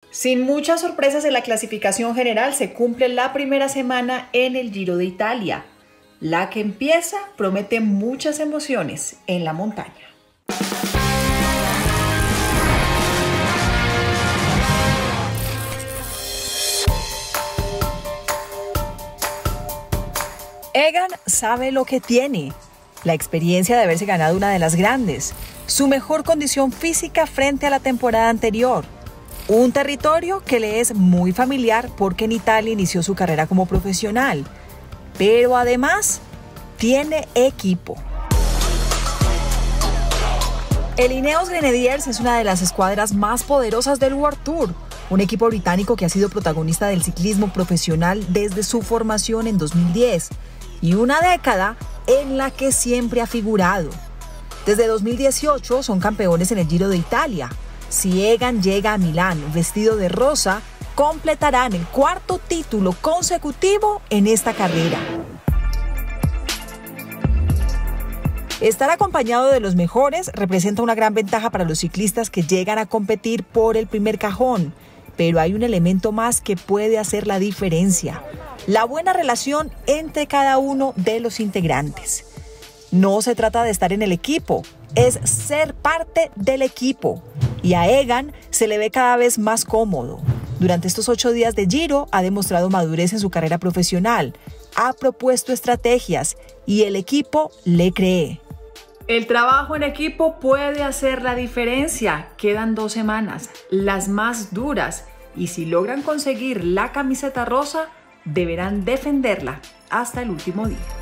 Sin muchas sorpresas en la clasificación general, se cumple la primera semana en el Giro de Italia. La que empieza promete muchas emociones en la montaña. Egan sabe lo que tiene: la experiencia de haberse ganado una de las grandes, su mejor condición física frente a la temporada anterior, un territorio que le es muy familiar porque en Italia inició su carrera como profesional, pero además tiene equipo. El Ineos Grenadiers es una de las escuadras más poderosas del World Tour, un equipo británico que ha sido protagonista del ciclismo profesional desde su formación en 2010 y una década en la que siempre ha figurado. Desde 2018 son campeones en el Giro de Italia. Si Egan llega a Milán vestido de rosa, completarán el cuarto título consecutivo en esta carrera. Estar acompañado de los mejores representa una gran ventaja para los ciclistas que llegan a competir por el primer cajón, pero hay un elemento más que puede hacer la diferencia: la buena relación entre cada uno de los integrantes. No se trata de estar en el equipo, es ser parte del equipo. Y a Egan se le ve cada vez más cómodo. Durante estos 8 días de Giro ha demostrado madurez en su carrera profesional, ha propuesto estrategias y el equipo le cree. El trabajo en equipo puede hacer la diferencia. Quedan 2 semanas, las más duras, y si logran conseguir la camiseta rosa, deberán defenderla hasta el último día.